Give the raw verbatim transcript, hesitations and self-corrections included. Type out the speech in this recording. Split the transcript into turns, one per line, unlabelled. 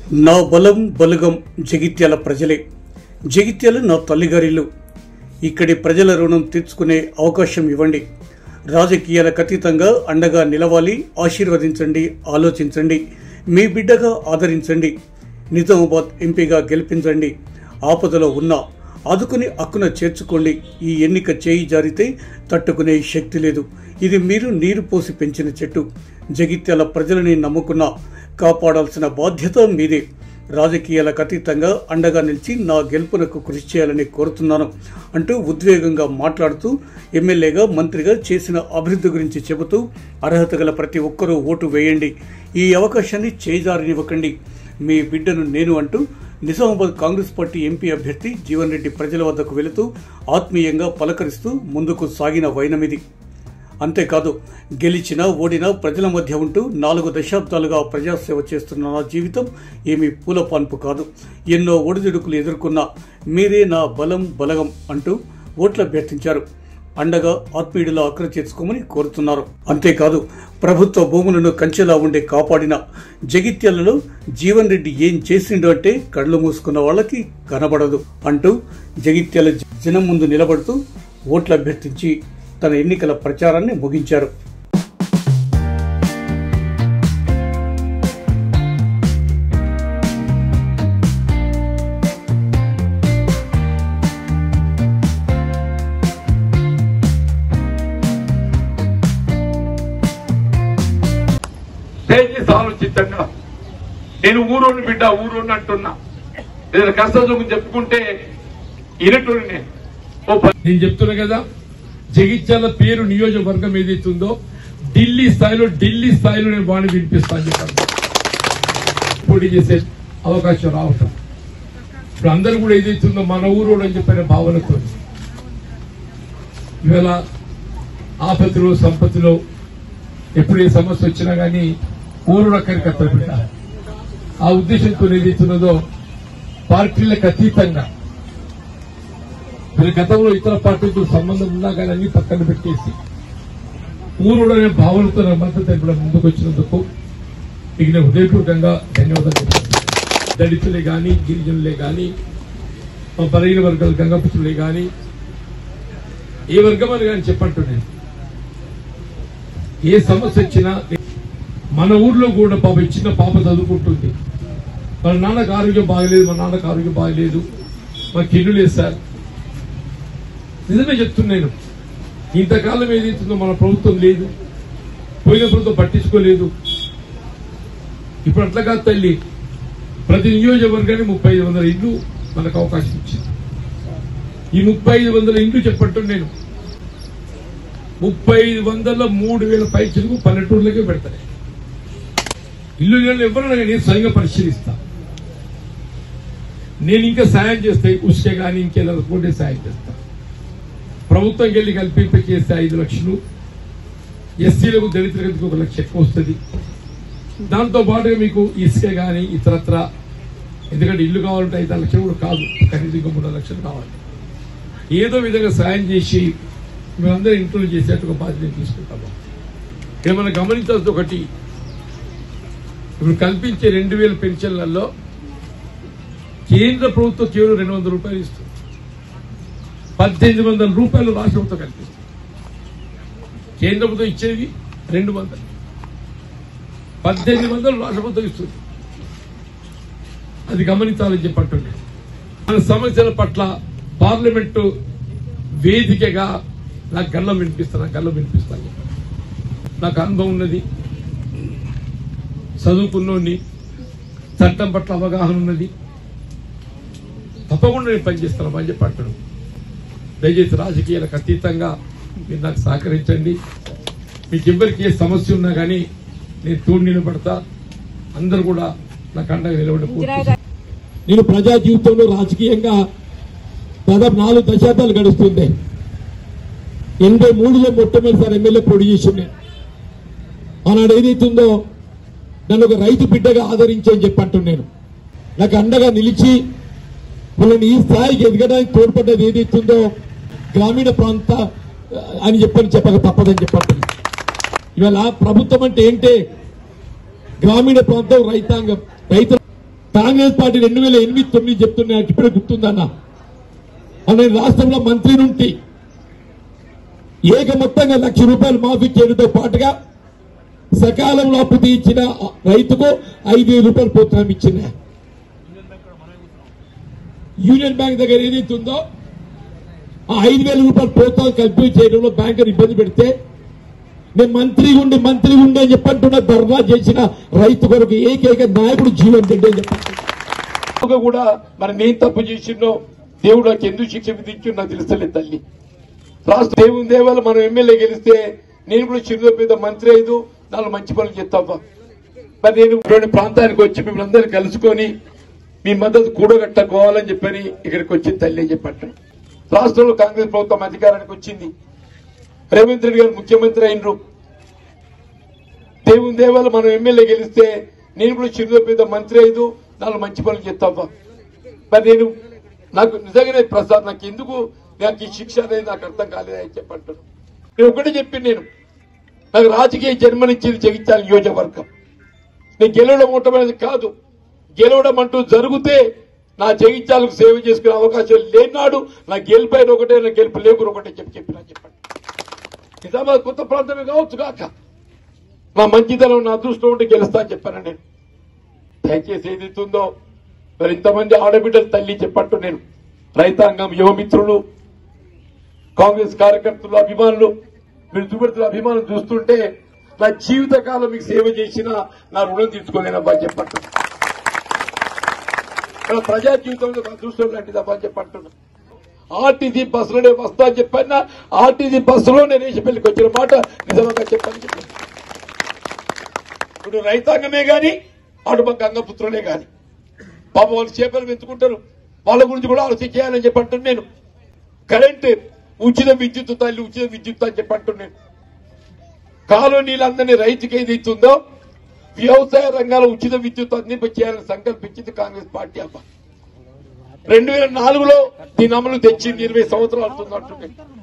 నా బలం బలగం జగిత్యాల ప్రజలే. జగిత్యాల నా తల్లిగారిల్లు. ఇక్కడి ప్రజల రుణం తీర్చుకునే అవకాశం ఇవ్వండి. రాజకీయాలకు అతీతంగా అండగా నిలవాలి. ఆశీర్వదించండి, ఆలోచించండి, మీ బిడ్డగా ఆదరించండి. నిజామాబాద్ ఎంపీగా గెలిపించండి. ఆపదలో ఉన్నా ఆదుకుని అక్కున చేర్చుకోండి. ఈ ఎన్నిక చేయి జారితే తట్టుకునే శక్తి లేదు. ఇది మీరు నీరు పోసి పెంచిన చెట్టు. జగిత్యాల ప్రజలని నమ్ముకున్న కాపాడాల్సిన బాధ్యత మీదే. రాజకీయాలకు అతీతంగా అండగా నిలిచి నా గెలుపునకు కృషి చేయాలని కోరుతున్నాను అంటూ ఉద్వేగంగా మాట్లాడుతూ ఎమ్మెల్యేగా మంత్రిగా చేసిన అభివృద్ధి గురించి చెబుతూ అర్హత గల ప్రతి ఒక్కరూ ఓటు వేయండి, ఈ అవకాశాన్ని చేజారనివ్వకండి, మీ బిడ్డను నేను అంటూ నిజామాబాద్ కాంగ్రెస్ పార్టీ ఎంపీ అభ్యర్థి జీవన్ రెడ్డి ప్రజల వద్దకు వెళుతూ ఆత్మీయంగా పలకరిస్తూ ముందుకు సాగిన వైనమిది. అంతేకాదు, గెలిచినా ఓడినా ప్రజల మధ్య ఉంటూ నాలుగు దశాబ్దాలుగా ప్రజాసేవ చేస్తున్న నా జీవితం ఏమీ పూలపాన్పు కాదు. ఎన్నో ఒడిదుడుకులు ఎదుర్కొన్న మీరే నా బలం బలగం అంటూ ఓట్లు అభ్యర్థించారు. అండగా ఆత్మీయుడిలా అక్కర చేసుకోమని కోరుతున్నారు. అంతేకాదు, ప్రభుత్వ భూములను కంచెలా ఉండే కాపాడిన జగిత్యాలలో జీవన్ రెడ్డి ఏం చేసిండు అంటే కళ్ళు మూసుకున్న వాళ్ళకి కనబడదు అంటూ జగిత్యాల జనం ముందు నిలబడుతూ ఓట్లు అభ్యర్థించి తన ఎన్నికల ప్రచారాన్ని ముగించారు.
ఆలోచించండి. నేను ఊరోని బిడ్డ ఊరోని అంటున్నా. ఏదైనా కష్టం చెప్పుకుంటే ఇరటోని నేను నేను చెప్తున్నా కదా. జగిత్యాల పేరు నియోజకవర్గం ఏదైతుందో ఢిల్లీ స్థాయిలో ఢిల్లీ స్థాయిలో నేను వాడిని వినిపిస్తాను చెప్పాను. పోటీ చేసే అవకాశం రావటం ఇప్పుడు అందరూ కూడా ఏదైతుందో మన ఊరు అని చెప్పిన భావనతో ఇవాళ ఆపత్తిలో సంపత్తిలో ఎప్పుడు ఏ సమస్య వచ్చినా కానీ ఊరు అక్కడికి అత్తబిడ్డ ఆ ఉద్దేశంతో ఏదైతున్నదో పార్టీలకు అతీతంగా మీరు గతంలో ఇతర పార్టీలతో సంబంధం ఉన్నా కానీ అన్ని పక్కన పెట్టేసి ఊరు అనే భావనతో నా మద్దతు కూడా ముందుకు వచ్చినందుకు మీకు నేను హృదయపూర్వకంగా ధన్యవాదాలు చెప్తాను. దళితులే కానీ గిరిజనులే కానీ మా బలహీన వర్గాలు గంగపుత్రులే కానీ ఏ వర్గం అని కానీ చెప్పంటూ నేను ఏ సమస్య వచ్చినా మన ఊర్లో కూడా పాప చిన్న పాప చదువుకుంటుంది. మన నాన్నకు ఆరోగ్యం బాగలేదు, మా నాన్నకు ఆరోగ్యం బాగలేదు, మాకు ఇల్లు లేదు సార్. నిజమే చెప్తున్నాను. ఇంతకాలం ఏదైతుందో మన ప్రభుత్వం లేదు, పోయిన ప్రభుత్వం పట్టించుకోలేదు. ఇప్పుడు అట్లా కాదు తల్లి, ప్రతి నియోజకవర్గానికి ముప్పై ఐదు వందల ఇండ్లు మనకు అవకాశం ఇచ్చింది. ఈ ముప్పై ఐదు వందల ఇండ్లు చెప్పట్టు నేను ముప్పై ఐదు వందల మూడు వేల పైచలకు పల్లెటూర్లకే పెడతాను. ఇల్లు ఎవరైనా నేను స్వయంగా పరిశీలిస్తా. నేను ఇంకా సాయం చేస్తే ఉసుకే కానీ ఇంకేదో కూడా సాయం చేస్తా. ప్రభుత్వంకి వెళ్ళి కల్పింప చేస్తే ఐదు లక్షలు, ఎస్సీలకు దళితులకు ఒక లక్ష ఎక్కువ వస్తుంది. దాంతో పాటుగా మీకు ఇసుక కానీ ఇతరత్ర, ఎందుకంటే ఇల్లు కావాలంటే ఐదు లక్షలు కూడా కాదు, కనీసం ఇంకా మూడు లక్షలు కావాలి. ఏదో విధంగా సాయం చేసి మేమందరూ ఇంట్లో చేసేట్టుగా బాధ్యత తీసుకుంటాము. ఇక్కడ మనం గమనించాల్సి ఒకటి, ఇప్పుడు కల్పించే రెండు వేల పెన్షన్లలో కేంద్ర ప్రభుత్వం కేవలం రెండు వందల రూపాయలు ఇస్తుంది. పద్దెనిమిది వందల రూపాయలు రాష్ట్ర ప్రభుత్వం కల్పిస్తుంది. కేంద్ర ప్రభుత్వం ఇచ్చేది రెండు వందలు, పద్దెనిమిది వందలు రాష్ట్ర ప్రభుత్వం ఇస్తుంది. అది గమనించాలని చెప్పంటుంది. మన సమస్యల పట్ల పార్లమెంటు వేదికగా నాకు గల్లం వినిపిస్తాను గల్లం వినిపిస్తాను నాకు అనుభవం ఉన్నది, చదువుకున్నోని, చట్టం పట్ల అవగాహన ఉన్నది. తప్పకుండా నేను పనిచేస్తాను అని చెప్పి అంటాను. దయచేసి రాజకీయాలకు అతీతంగా మీరు నాకు సహకరించండి. మీకు ఎవరికి ఏ సమస్య ఉన్నా కానీ నేను తోడు నిలబడతా. అందరూ కూడా నాకు అండగా నిలబడి.
నేను ప్రజా జీవితంలో రాజకీయంగా దాదాపు నాలుగు దశాబ్దాలు గడుస్తుంది. ఎనభై మూడులో మొట్టమొదటిసారి ఎమ్మెల్యే పోటీ చేసింది. ఆనాడు ఏదైతుందో నన్ను ఒక రైతు బిడ్డగా ఆదరించి అని చెప్పంటున్నాను. నేను నాకు అండగా నిలిచి వాళ్ళని ఈ స్థాయికి ఎదగడానికి తోడ్పడ్డది ఏదైతుందో గ్రామీణ ప్రాంత అని చెప్పని చెప్పక తప్పదని చెప్పంటున్నాను. ఇవాళ ప్రభుత్వం అంటే ఏంటే గ్రామీణ ప్రాంతం రైతాంగం రైతు కాంగ్రెస్ పార్టీ రెండు వేల ఎనిమిది తొమ్మిది చెప్తున్నా ఇప్పుడే గుర్తుందన్న అనే రాష్ట్రంలో మంత్రి నుండి ఏక మొత్తంగా లక్ష రూపాయలు మాఫీ చేయడంతో పాటుగా సకాలంలో అప్పు తీర్చిన రైతుకు ఐదు వేల రూపాయలు ప్రోత్సాహం ఇచ్చిన యూనియన్ బ్యాంక్ దగ్గర ఏదైతే ఉందో ఆ ఐదు వేల రూపాయలు ప్రోత్సాహం కల్పి చేయడంలో బ్యాంకర్ ఇబ్బంది పెడితే నేను మంత్రి ఉండి మంత్రి ఉండి అని చెప్పంటున్న ధర్నా చేసిన రైతు కొరకు ఏకైక నాయకుడు జీవన్ రెడ్డి అని చెప్పండి కూడా మరి నేను తప్పు చేసిందో దేవుడు నాకు ఎందుకు శిక్ష విధించు నాకు తెలుస్తలేదు తల్లి రాష్ట్ర దేవుని దేవాల మనం ఎమ్మెల్యే గెలిస్తే నేను కూడా చిరులో పెద్ద మంత్రి అయ్యదు నాలుగు మంచి పనులు చేస్తావా మరి నేను ఇటువంటి ప్రాంతానికి వచ్చి మిమ్మల్ని అందరినీ కలుసుకొని మీ మద్దతు కూడగట్టుకోవాలని చెప్పని ఇక్కడికి వచ్చింది తల్లి అని చెప్పంటాను. రాష్ట్రంలో కాంగ్రెస్ ప్రభుత్వం అధికారానికి వచ్చింది, రేవంత్ రెడ్డి గారు ముఖ్యమంత్రి అయినరు. దేవుని దేవాల మనం ఎమ్మెల్యే గెలిస్తే నేను కూడా చిరులో పెద్ద మంత్రి అయ్యదు నాలుగు మంచి పనులు చేస్తావా మరి నేను నాకు నిజంగానే ప్రసాద్ నాకు ఎందుకు నాకు ఈ శిక్ష అనేది నాకు అర్థం కాలేదని చెప్పంటాను. నేను ఒకటే చెప్పి నేను నాకు రాజకీయ జన్మనిచ్చింది జగిత్యాల నియోజకవర్గం. నేను గెలవడం ఉండమనేది కాదు, గెలవడం అంటూ జరిగితే నా జగిత్యాలకు సేవ చేసుకునే అవకాశం లేనాడు నా గెలిపైన ఒకటే నా గెలుపు లేకుండా ఒకటే చెప్పి చెప్పినా చెప్పండి. నిజామాబాద్ కొత్త ప్రాంతమే కావచ్చు కాక నా మంచితనం నా అదృష్టం ఉంటే గెలుస్తా అని చెప్పాను నేను. దయచేసి ఏదైతుందో మరి ఇంతమంది ఆడబిడ్డలు తల్లి చెప్పట్టు నేను రైతాంగం యువమిత్రులు కాంగ్రెస్ కార్యకర్తలు అభిమానులు మీరు చూపెడుతున్న అభిమానులు చూస్తుంటే నా జీవిత కాలం మీకు సేవ చేసిన నా రుణం తీసుకోలేనబ్బా చెప్పట్టు. ప్రజా జీవితంలో అదృష్టం లాంటిది అబ్బా చెప్పంటున్నా. ఆర్టీసీ బస్సులోనే వస్తా అని చెప్పన్నా ఆర్టీసీ బస్సులోనే రేషపల్లికి వచ్చిన మాట నిజంగా చెప్పని చెప్పాను. ఇప్పుడు రైతాంగమే గాని అటు మా గంగపుత్రులే గాని పాప వాళ్ళు చేపలు పెంచుకుంటారు, వాళ్ళ గురించి కూడా ఆలోచన చేయాలని చెప్పంటున్నాను నేను. కరెంట్ ఉచిత విద్యుత్ తల్లి ఉచిత విద్యుత్ అని చెప్పంటున్నాను. కాలనీలందరినీ రైతుకి ఏది ఇస్తుందో వ్యవసాయ రంగాల్లో ఉచిత విద్యుత్ అందింప చేయాలని సంకల్పించింది కాంగ్రెస్ పార్టీ అబ్బా. రెండు వేల నాలుగులో దీని అమలు తెచ్చింది, ఇరవై సంవత్సరాలు అవుతుంది అంటున్నాను.